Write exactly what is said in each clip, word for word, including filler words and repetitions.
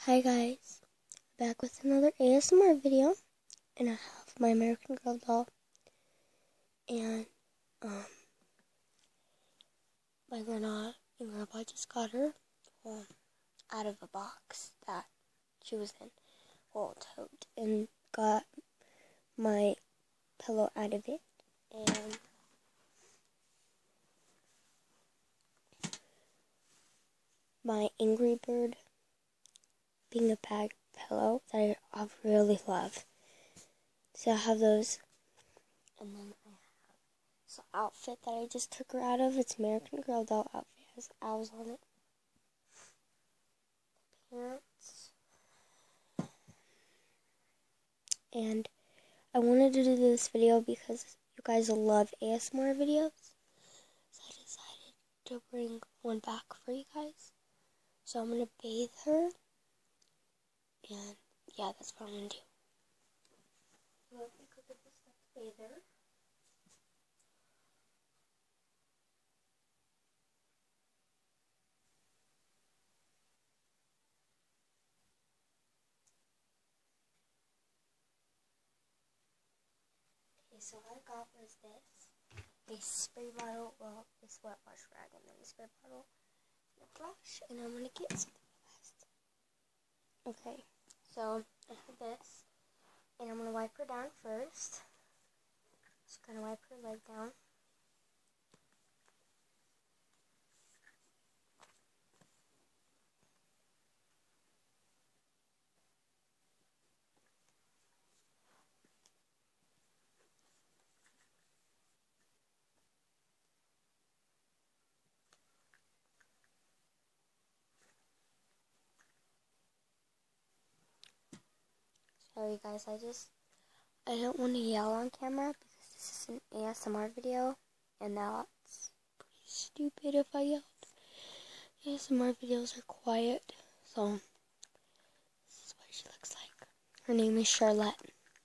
Hi guys, back with another A S M R video, and I have my American Girl doll, and um, my grandma and grandpa just got her um, out of a box that she was in, well, tote, and got my pillow out of it, and my Angry Bird being a bag pillow that I really love. So I have those, and then I have this outfit that I just took her out of. It's American Girl doll outfit. It has owls on it. Parents. And I wanted to do this video because you guys love A S M R videos. So I decided to bring one back for you guys. So I'm going to bathe her. And yeah, that's what I'm going to do. So let me cook up this stuff to bathe her. Okay, so what I got was this. A spray bottle, well, a sweat wash rag, and then a spray bottle, and a brush, and I'm going to get something fast. Okay, so I have this, and I'm going to wipe her down first. Just going to wipe her leg down. Sorry guys, I just, I don't want to yell on camera because this is an A S M R video, and that's pretty stupid if I yelled. A S M R videos are quiet, so this is what she looks like. Her name is Charlotte.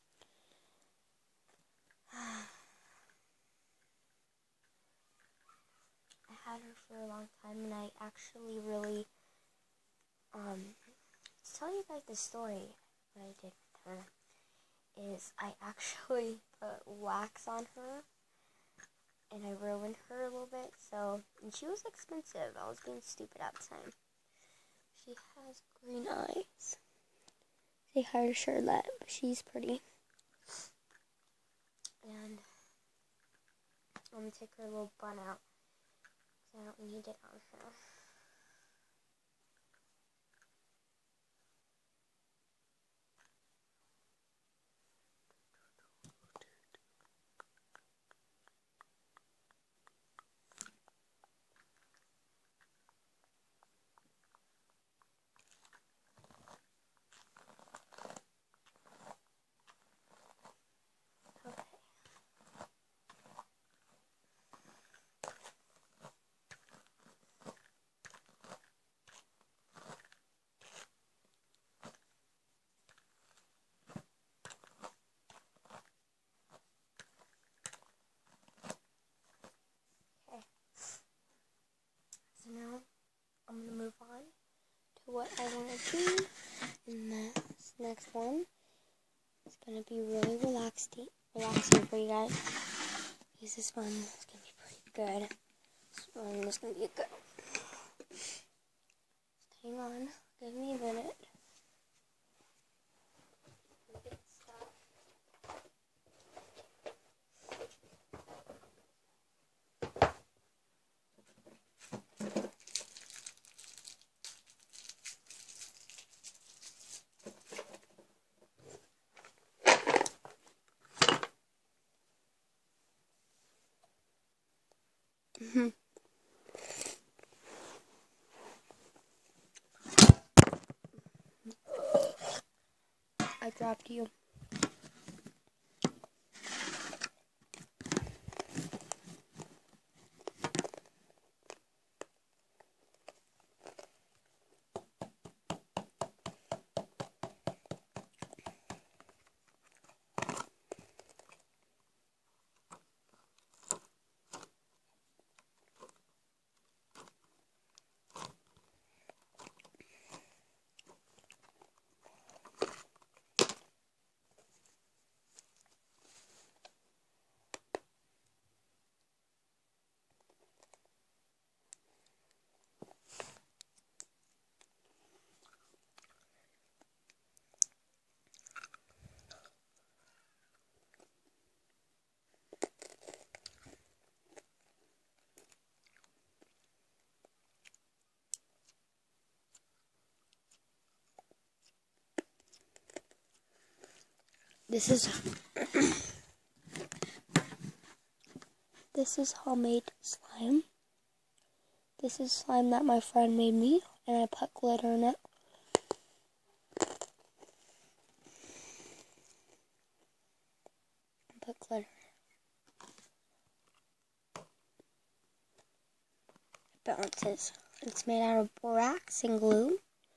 I had her for a long time, and I actually really, um, to tell you guys the story, what I did with her is I actually put wax on her, and I ruined her a little bit, so, and she was expensive. I was being stupid at the time. She has green eyes. Say hi to Charlotte, but she's pretty. And I'm going to take her little bun out, because I don't need it on her. So now I'm going to move on to what I want to do. And this next one is going to be really relaxing, relaxing for you guys. Because this one is going to be pretty good. This one is going to be good. Just hang on. Give me a minute. Mm-hmm. I dropped you. This is this is homemade slime. This is slime that my friend made me, and I put glitter in it. Put glitter. It bounces. It's made out of borax and glue.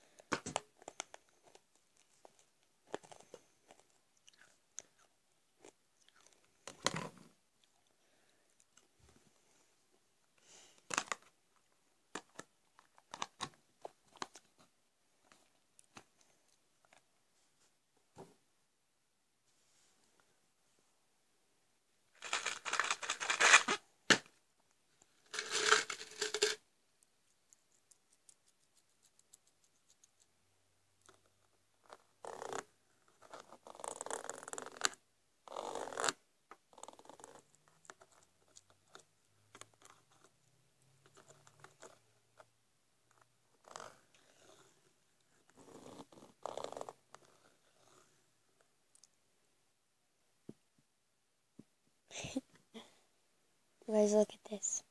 You guys, look at this.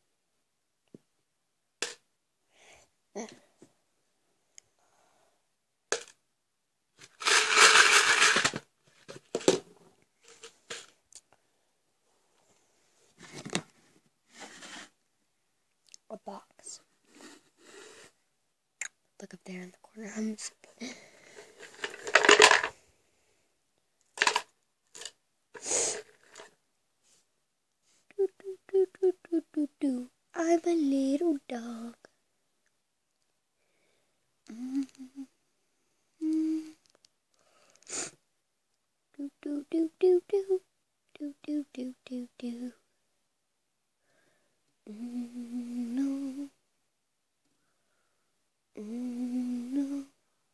A box. Look up there in the corner. I'm just... do, do, do, do, do, do, do. I'm a little dog. Mm-hmm. Do, do, do, do, do. Do, do, do, do, do. Mm, no. Mm, no.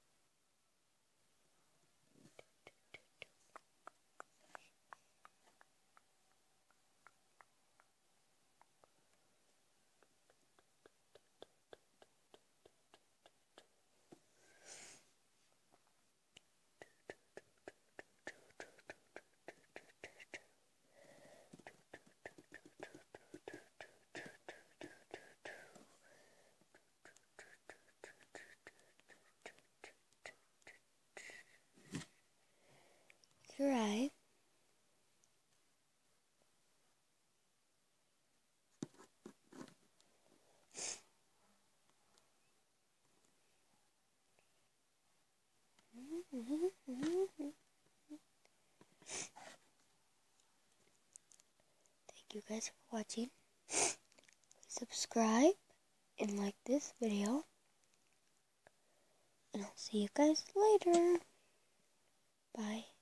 Your eye. Thank you guys for watching. Please subscribe and like this video. And I'll see you guys later. Bye.